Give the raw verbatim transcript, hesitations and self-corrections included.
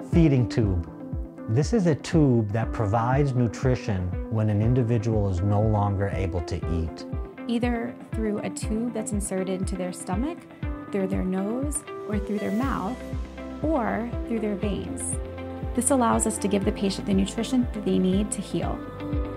Feeding tube. This is a tube that provides nutrition when an individual is no longer able to eat. Either through a tube that's inserted into their stomach, through their nose, or through their mouth, or through their veins. This allows us to give the patient the nutrition that they need to heal.